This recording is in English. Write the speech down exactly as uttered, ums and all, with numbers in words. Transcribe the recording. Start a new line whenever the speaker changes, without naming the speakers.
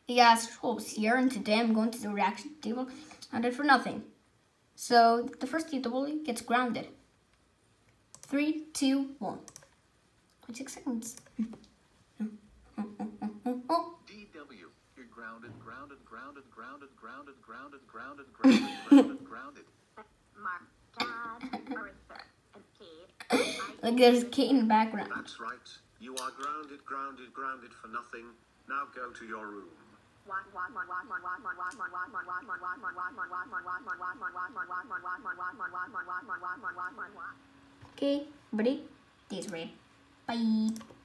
Hey guys, Trolls here, and today I'm going to the reaction table and it for nothing. So the first table gets grounded. Three, two, one. twenty-six seconds.
D W, you're grounded, grounded, grounded, grounded, grounded, grounded, grounded, grounded, grounded, grounded.
Mark, Dad, Arthur, and Kate.
Like there's Kate in the background.
That's right. You are grounded, grounded, grounded for nothing. Now go to your room.
Okay, buddy. This way. Bye.